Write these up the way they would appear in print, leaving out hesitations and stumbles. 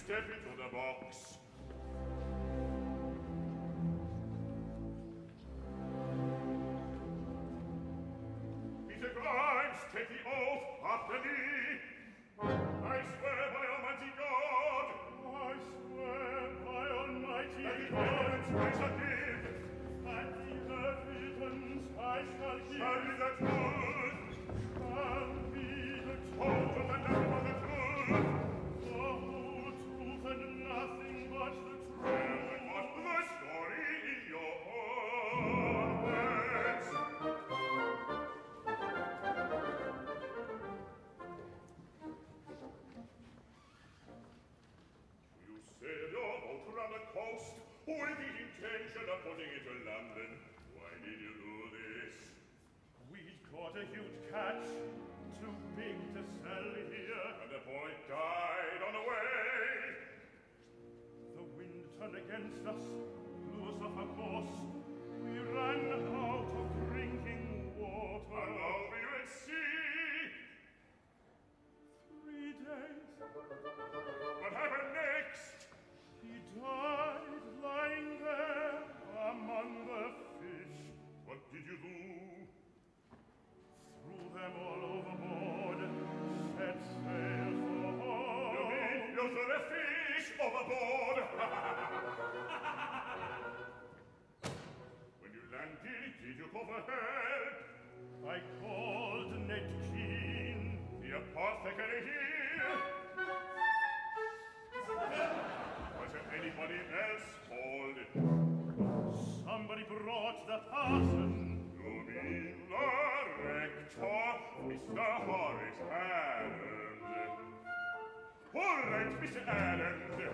step into the box. Peter Grimes, take the oath after me. I swear by Almighty God. I swear by Almighty God. I shall give. And the evidence I shall give. Shall be the truth. Shall be the truth. Oh, truth and nothing but the truth. The whole truth and nothing but the truth. And what the story in your own words. You sailed your boat around the coast with the intention of putting it to London. Why did you do this? We'd caught a huge catch, too big to sell here. And the boy died on the way. The wind turned against us, blew us off our course. We ran out of drinking water. And now we were at sea. 3 days. What happened next? He died lying there among the fish. What did you do? Threw them all overboard, set sail for home. You mean you threw the fish overboard? When you landed, did you call for help? I called Ned Keane, the apothecary here. Was there anybody else called? Somebody brought the parson. You mean the rector, Mr. Horace Allen? All right, Mr. Allen.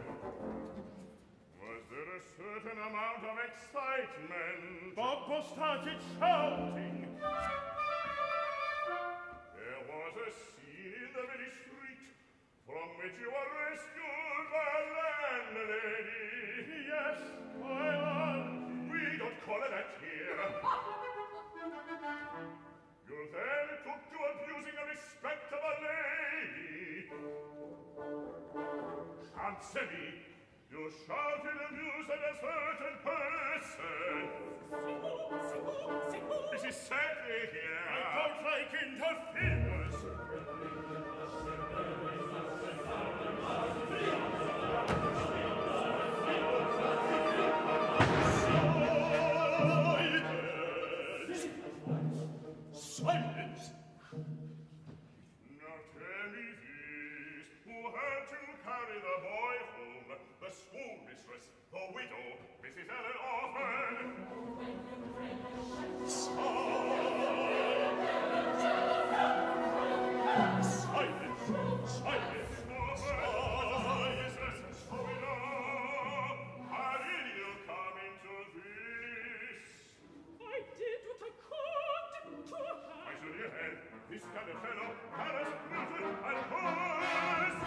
Was there a certain amount of excitement? Bobo started shouting. There was a scene in the very street from which you were rescued by a landlady. Yes, my aunt. We don't call it that here. You then took to abusing a respectable lady. Answer me. You shouted abuse at a certain person. This is sadly here. I don't like interference. Silence! Now tell me this, who had to carry the boy home, the schoolmistress, the widow, Mrs. Allen Orphan? Silence! Silence! How did you come into this? I did what I could to help. Why should you help? This kind of fellow, Harris, Milton, and Horace!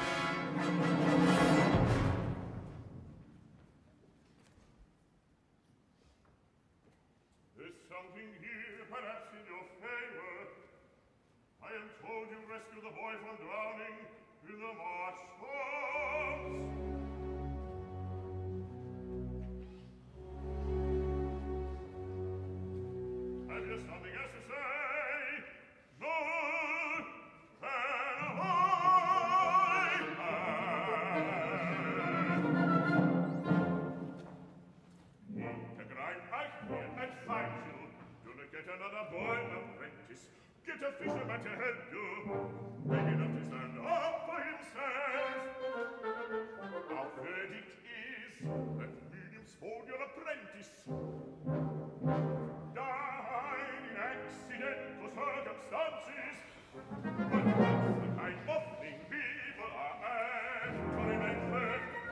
There's something here, perhaps in your favor. I am told you rescued the boy from drowning in the marsh swamps. Have you something else to say? No, then I to grind back here and find you. Do not get another boy apprentice. Get a fisherman to help you. Big enough to stand up for himself. Our verdict is that Williams hold your apprentice. Died in accidental circumstances. But that's the kind of thing people are apt to remember.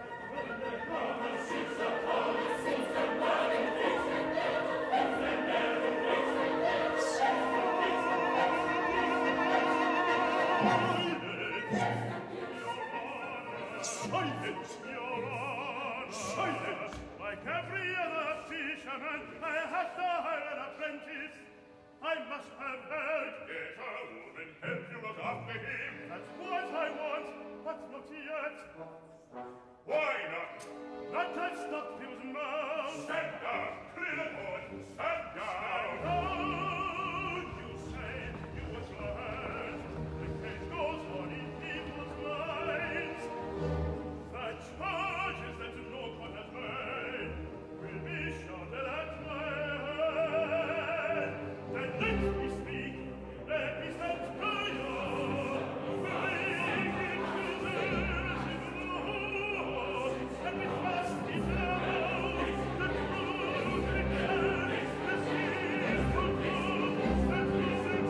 Silence, Your Honor! Silence! Like every other fisherman, I have to hire an apprentice. I must have help. Get a woman, help you look after him. That's what I want, but not yet. Why not? That can't stop his mouth. Stand down, clear the board. Stand down. Stand down, you say. You wash your hands. The case goes on in people's minds. The charges that no court has made will be shouted at my head. Then let me speak. Let me stand trial. Bring it to the law. Let me fast it out. The truth it carries. The sin to prove. The truth it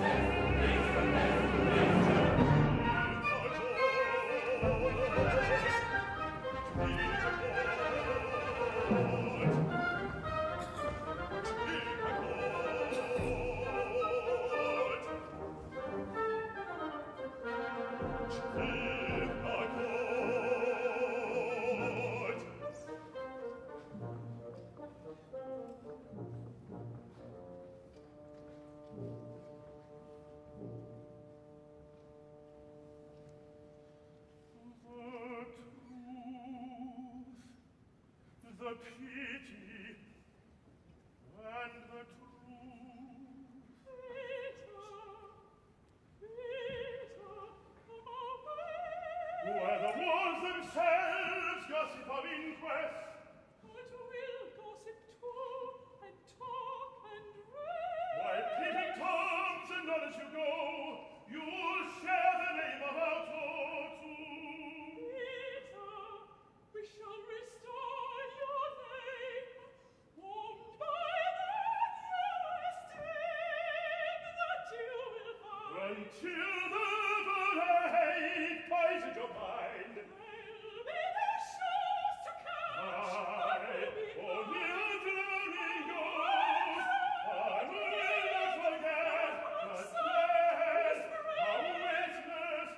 the pity and the truth. Where the walls themselves gossip of inquest, But will gossip too, and talk and rave. while keeping tongues and not as you go, you'll share the name of our torture. Peter, we shall restore your name, warmed by the new esteem that you will find. Until the good I hate poison your mind. There'll be the shows to catch, that will be Oh, fun. you drowning ghost, I will not forget the stress, how witness,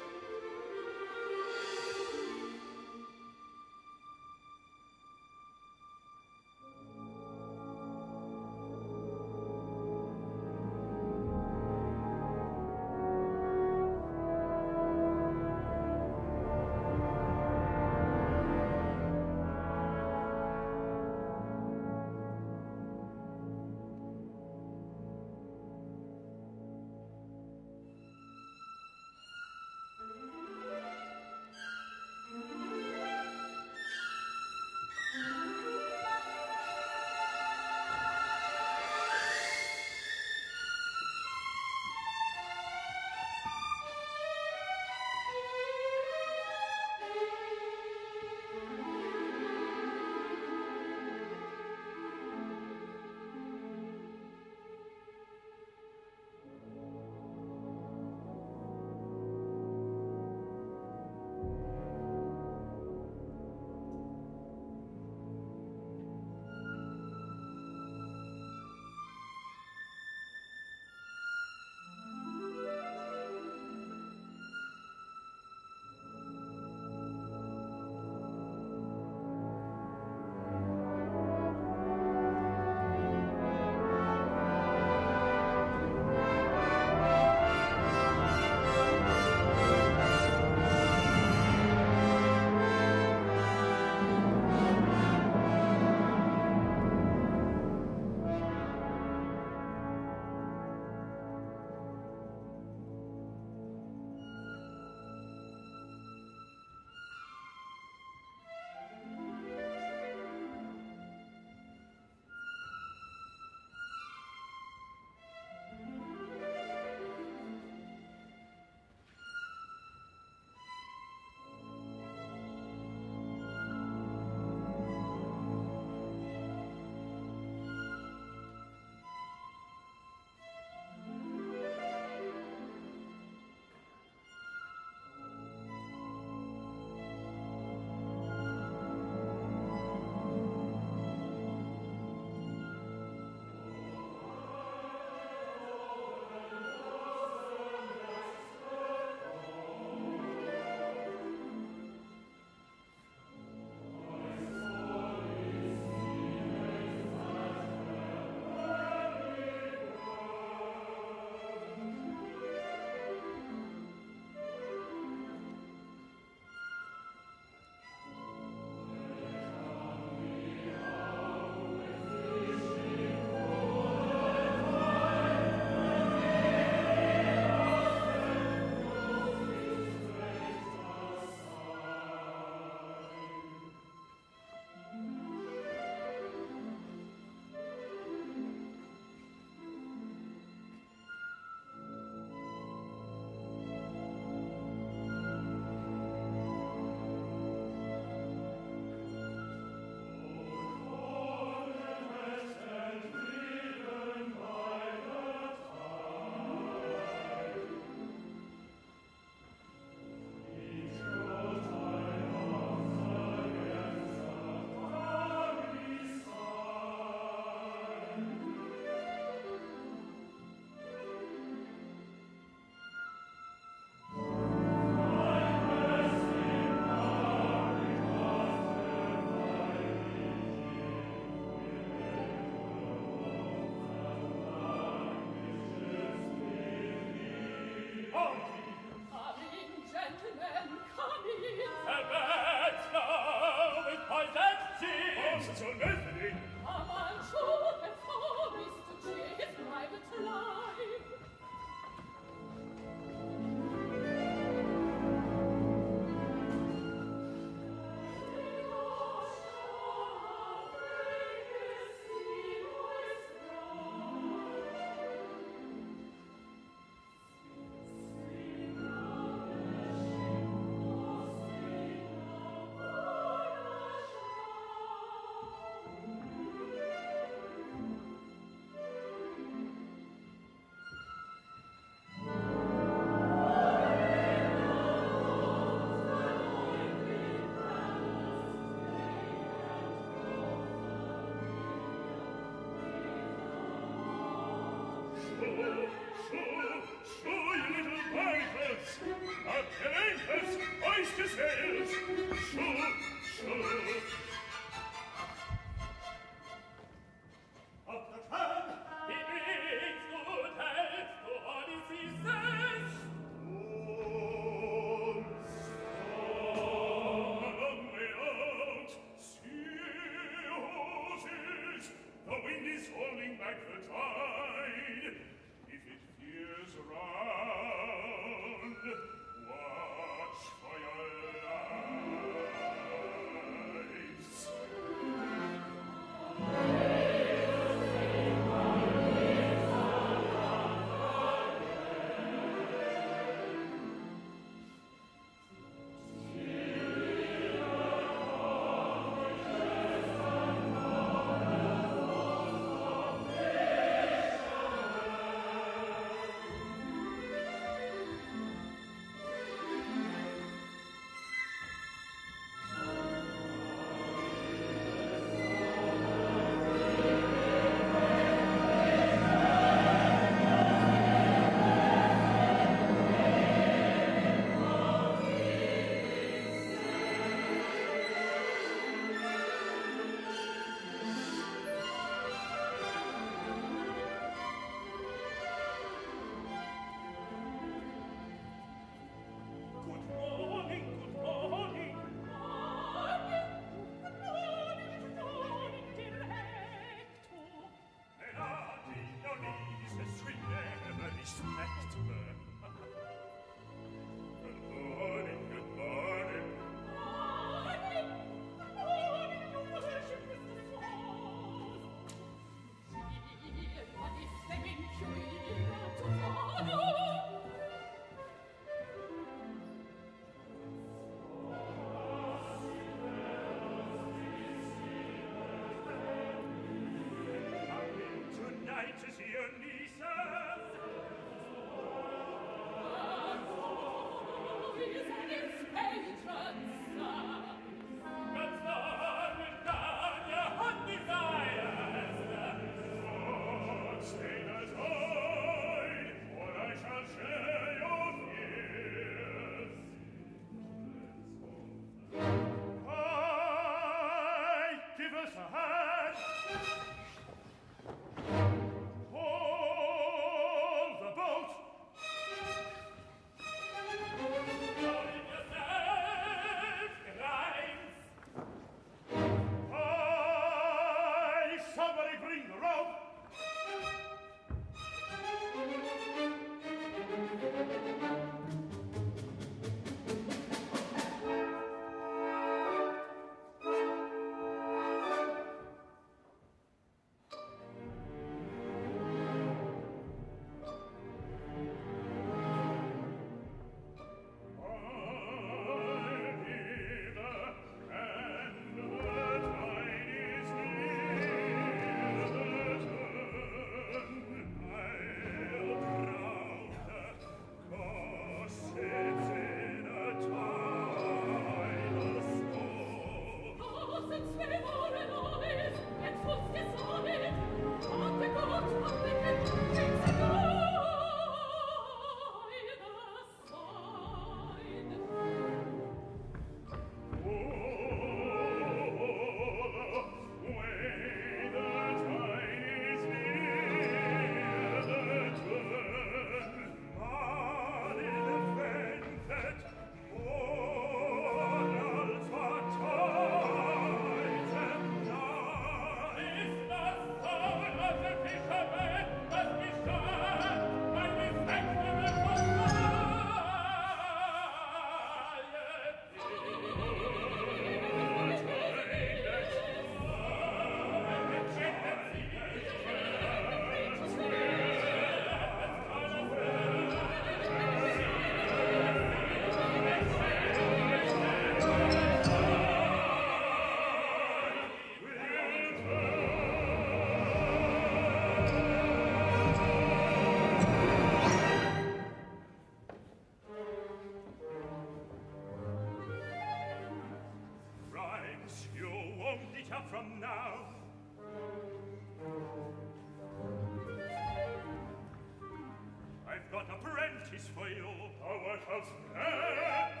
workhouse met.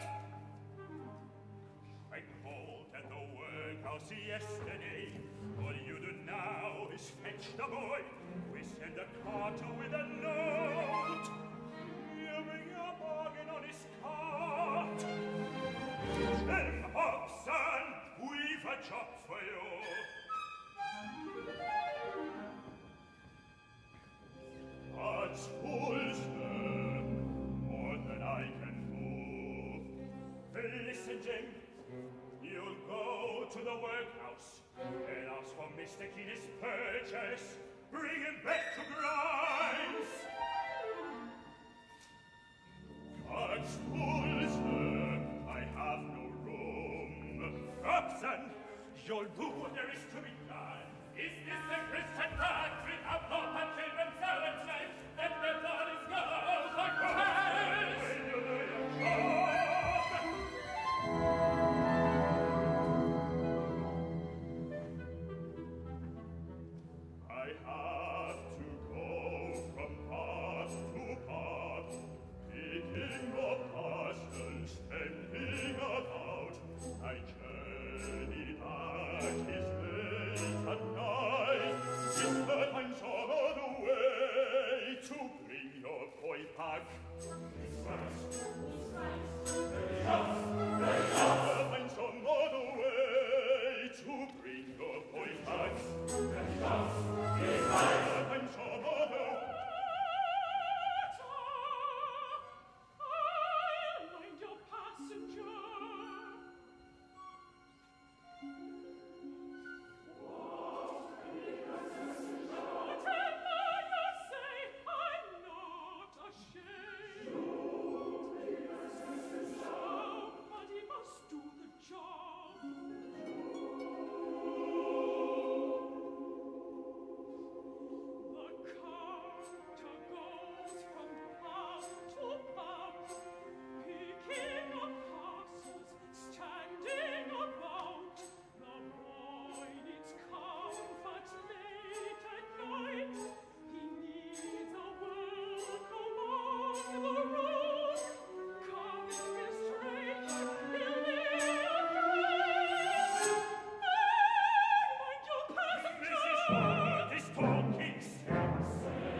I called at the workhouse yesterday. All you do now is fetch the boy. We send a carter with a note. He'll bring a bargain on his cart. Then, Hobson, we've a job for you. That's full, sir, more than I can do. Listen, Jim, you'll go to the workhouse and ask for Mr. Keeney's purchase. Bring him back to Grimes. That's full, sir, I have no room. Robson, you'll do what there is to be done. Is this the Christian country of pauper children, servants' lives, that their bodies go for Christ? When you do your job! I have to go from part to part, picking up parcels, standing about. I journey back is late at night. Is the time some other way to bring your boy back? Is the time some other way to bring your boy back? Is the time some other way? I'll mind your passenger. Somebody must do the job. The carter goes from pub to pub, picking up parcels, standing about. The boy needs comfort late at night. He needs a welcome on the road. Coming is strange, he'll be afraid. Mind your passenger! Mrs. Ward is talking sense.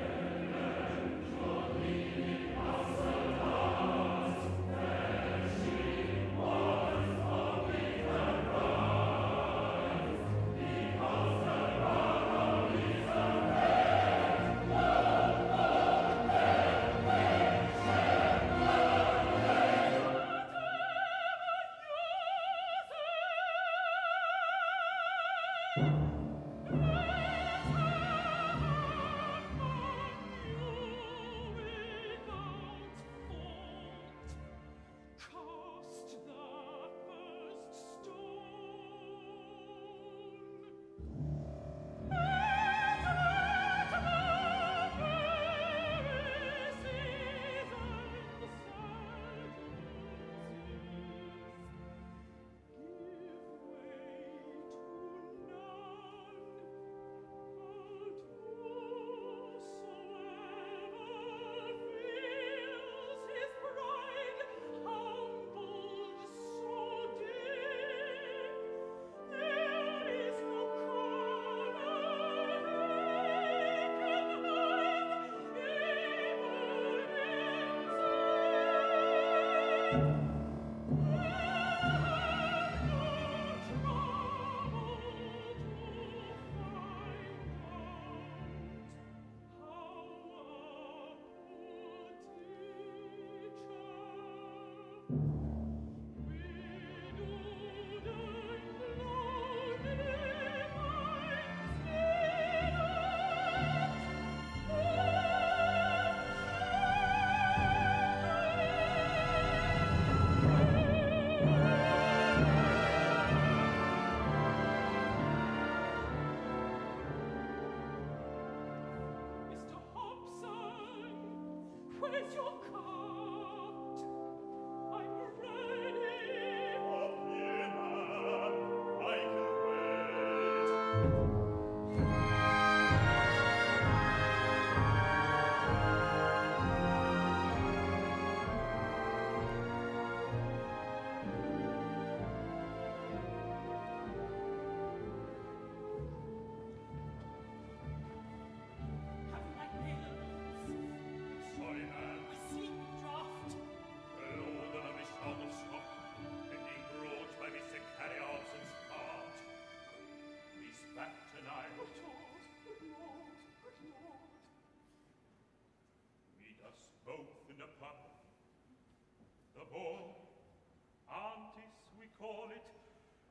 Cast the first stone.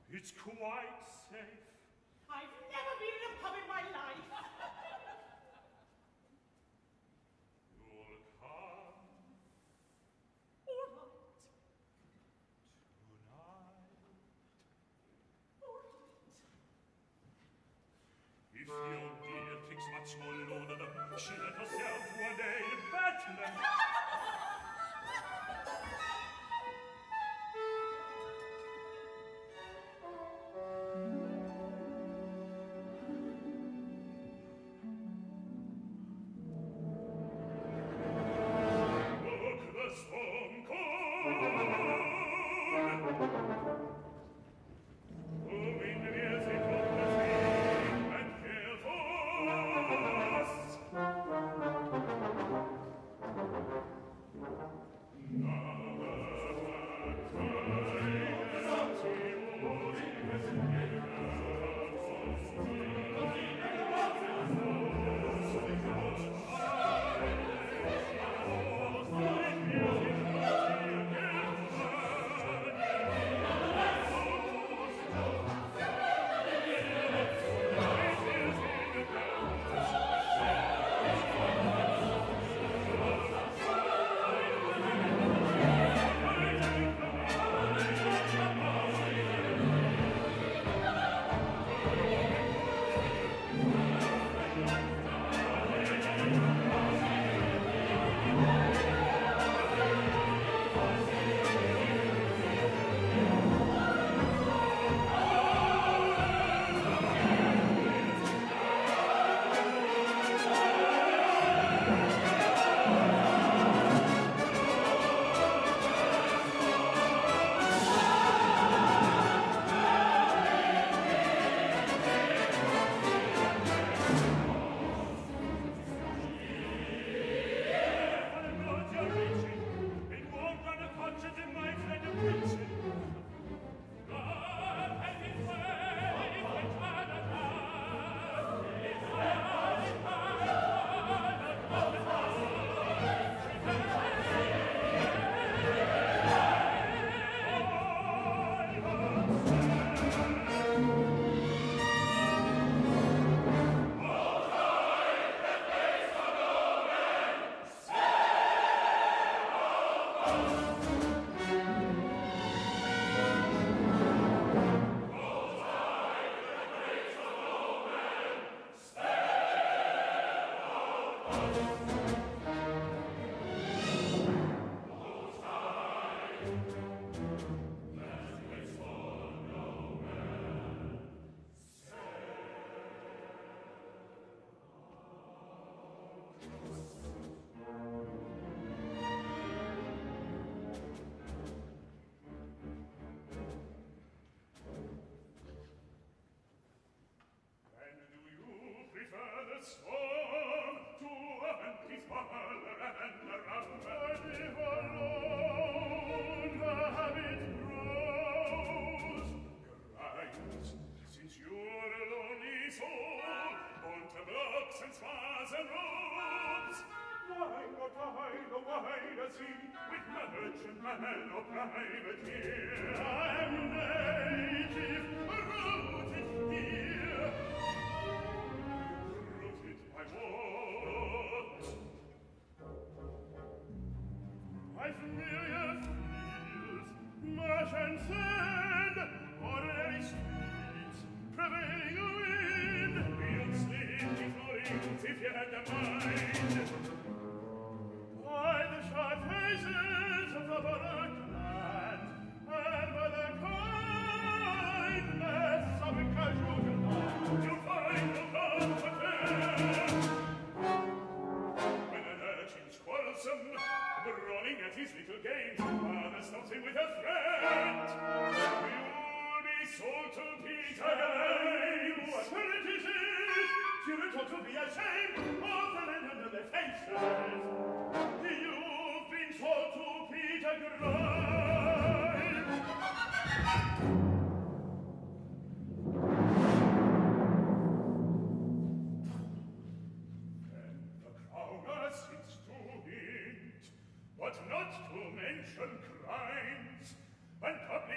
It's quite safe. I've never been in a pub in my life. You'll come All right. tonight. All right. If your dear thinks much more laudable, she let herself one day in Bethlehem. Look, the storm come. O wind, music of the sea, and care for us.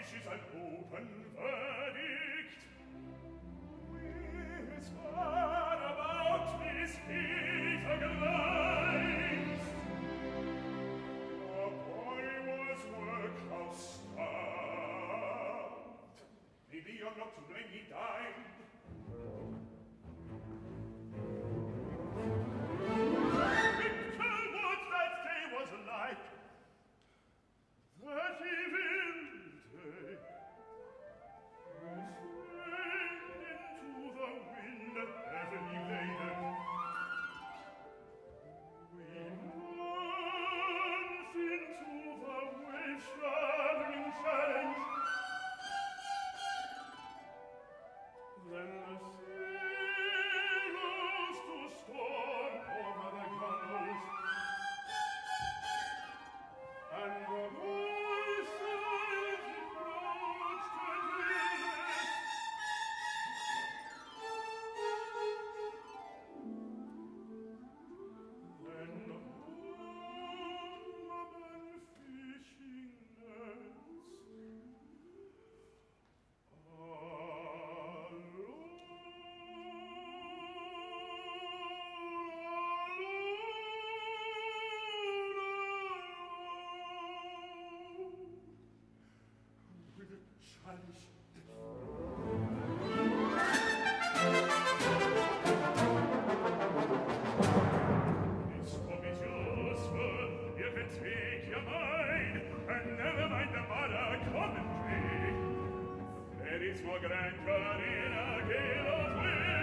is an open verdict. Whisper about this Peter Grimes. A boy was workhouse starved. Maybe you're not to blame, he died. Tell what that day was like. That evil day. Into the wind and heavily laden. We launched into the wave-shattering challenge. Then the sea rose to storm over the gunnels. And the voice silently approached to Venus. Then woman fishing nets. With a challenge. This home is yours, sir. You can speak your mind, and never mind the modern commentary. There is more grandeur in a gale of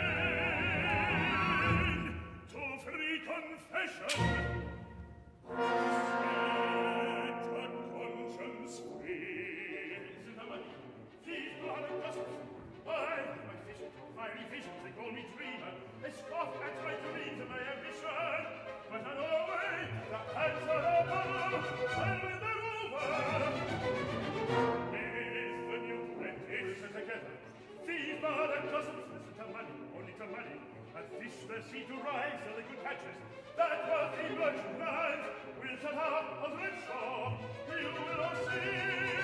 wind. To free confession, set a conscience free. These blood and gossips, I have my vision, fiery visions, they call me dreamer. They scoff at my dreams and my ambition. But on our way, the hands are open, and when they're over, is the new apprentice together. These blood and gossips, listen to money, only to money. And fish the sea to rise, so they good catches. That wealthy merchant will set out on the shore. You will all see.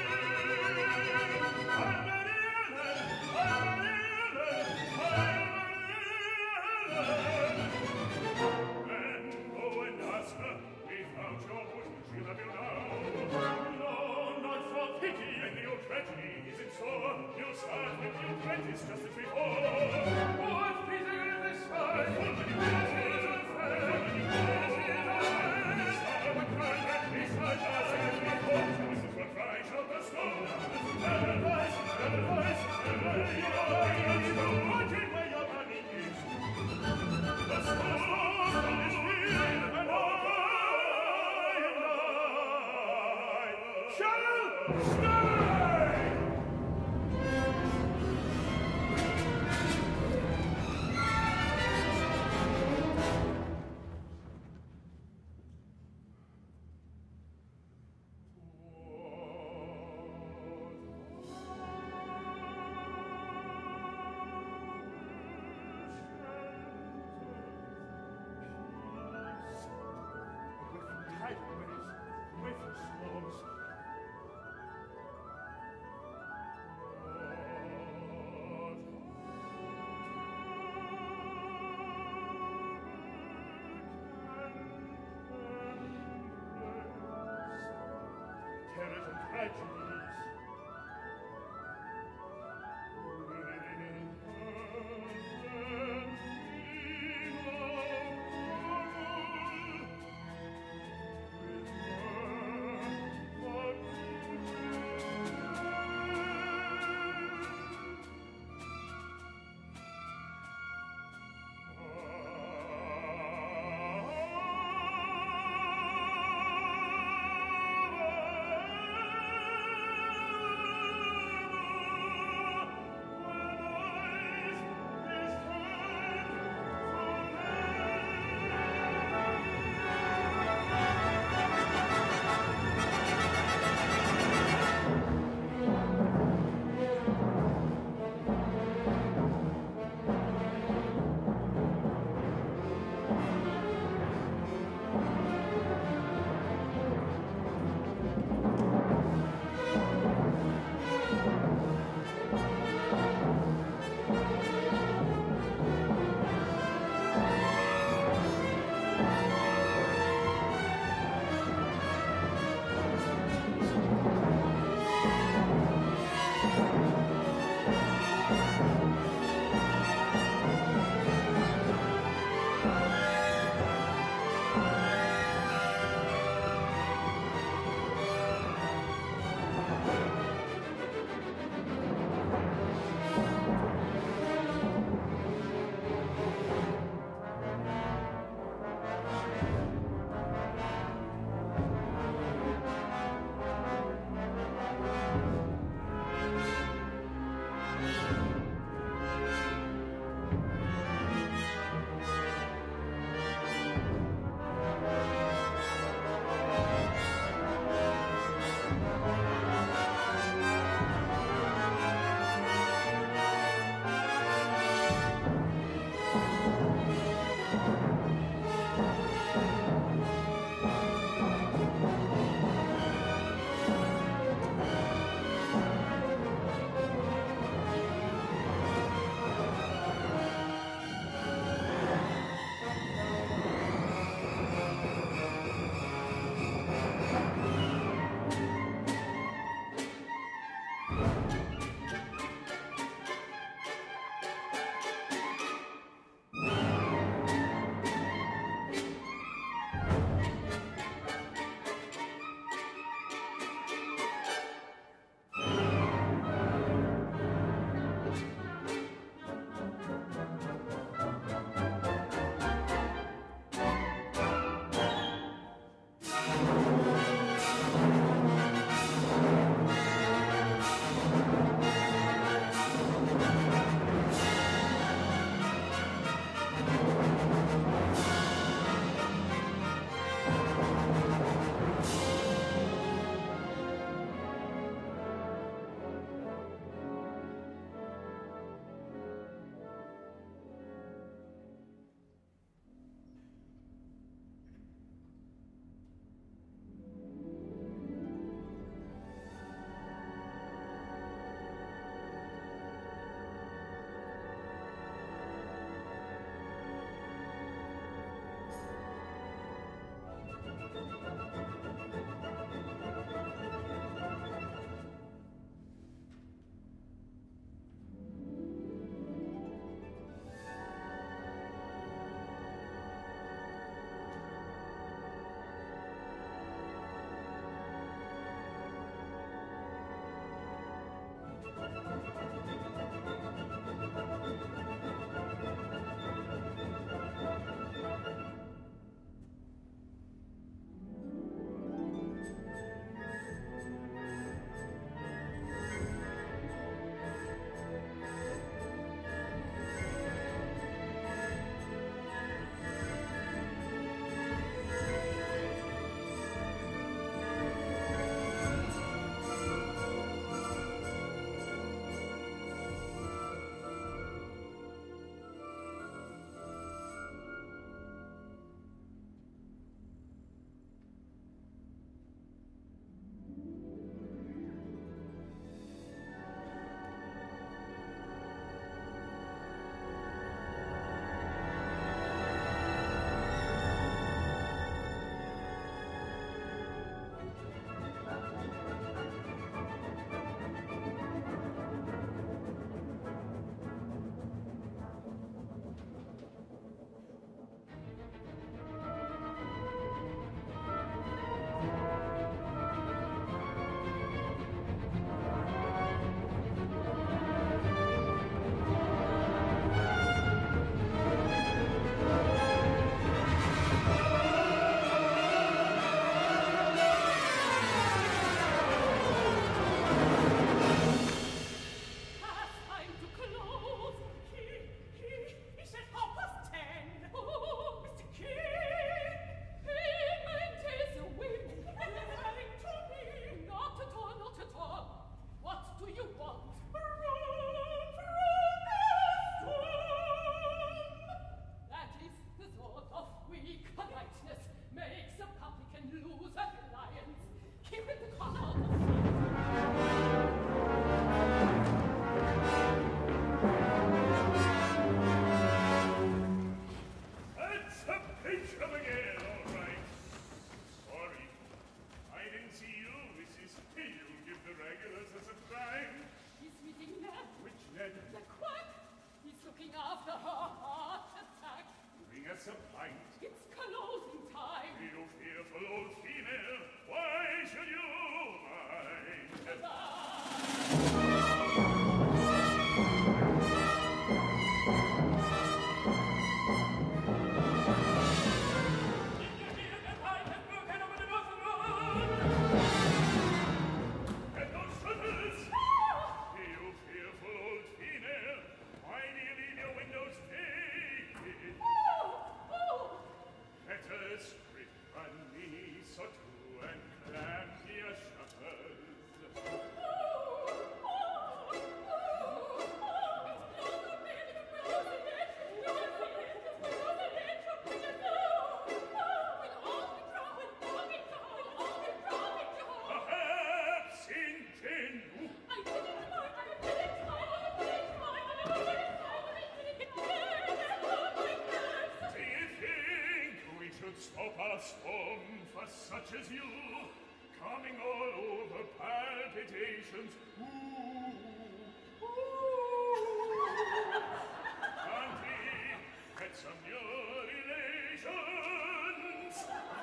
I'm an Ellen, I'm an Ellen, I'm an Ellen. And go and ask her, without your push, she'll have you now. No, not for pity, and your tragedy isn't so. You'll start with the apprentice just as before. What Peter in this side? This is unfair. This is unfair. Start with my head, this side, as before. This is what I shall bestow. Advice, advice, advice. Watching where your money is. The storm is here, and I shall stay! Terrors and tragedies. as you, coming all over palpitations. Ooh, ooh. Auntie, had some new relations.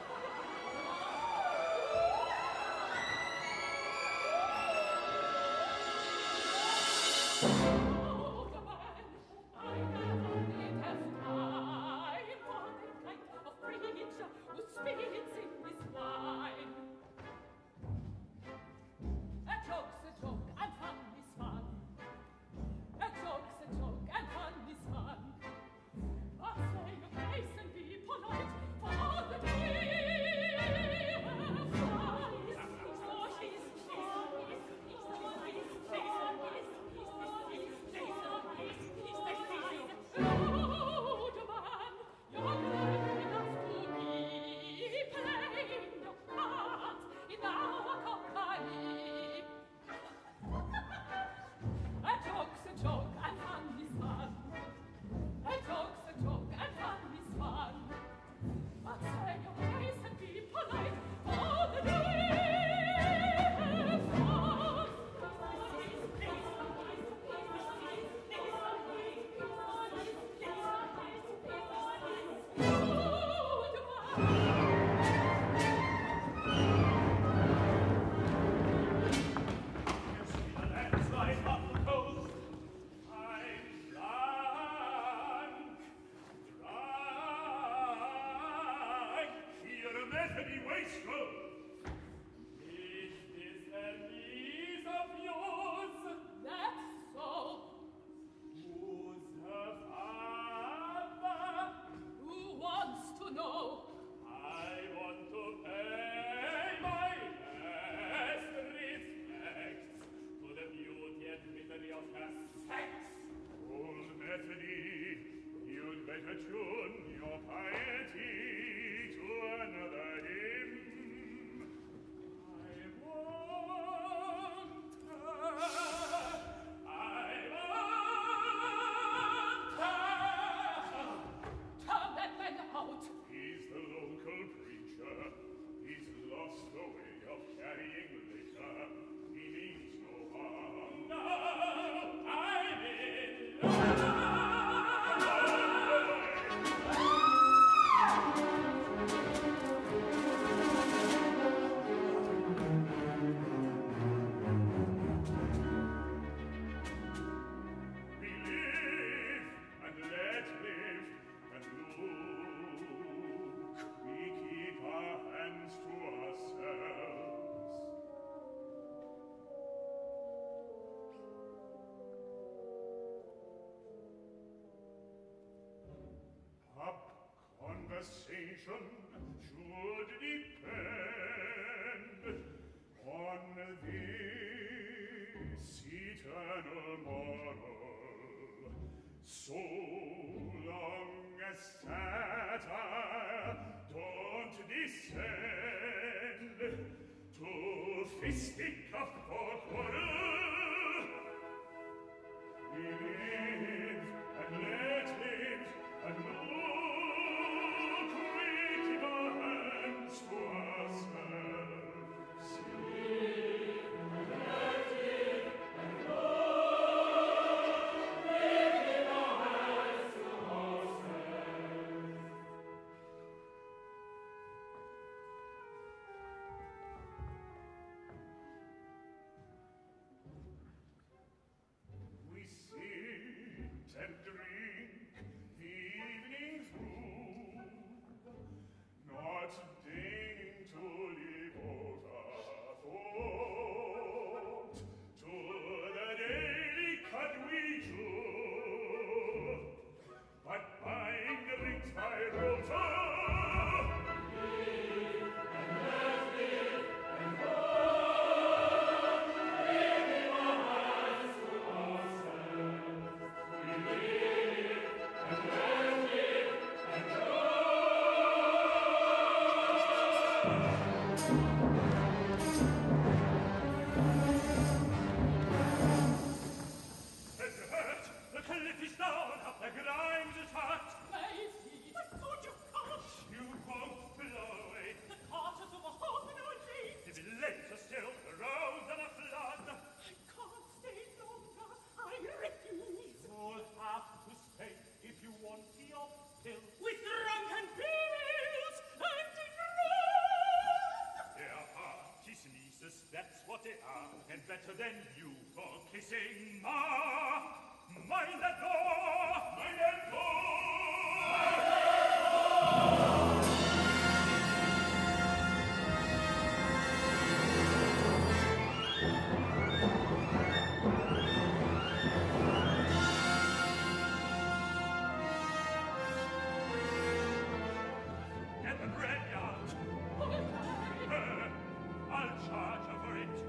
Conversation should depend on this eternal moral. So long as satire don't descend to fisticuff or quarrel, we live and let live and look, we keep our hands to ourselves. Live and let live and look, we keep our hands to ourselves. quantity of pill, with drunken pills and in wrath. They are parties, nieces, that's what they are, and better than you for kissing Ma. Mind that door! Mind that door! Get the graveyard! I'll charge her for it.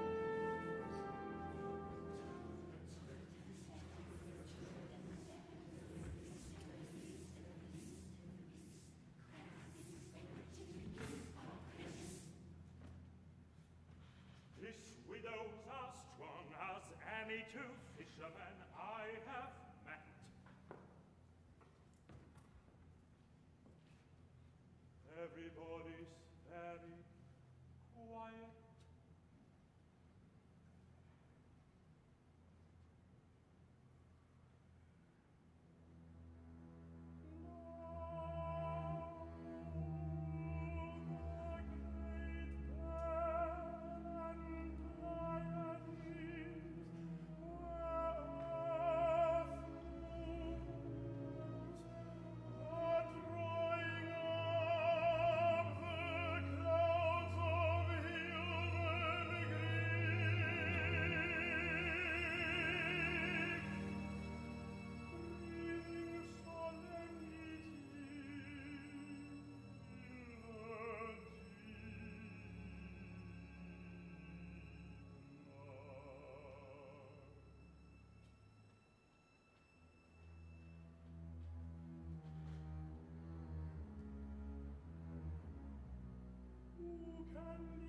These widows are strong as any two fishermen I have met. Everybody's very quiet. Who can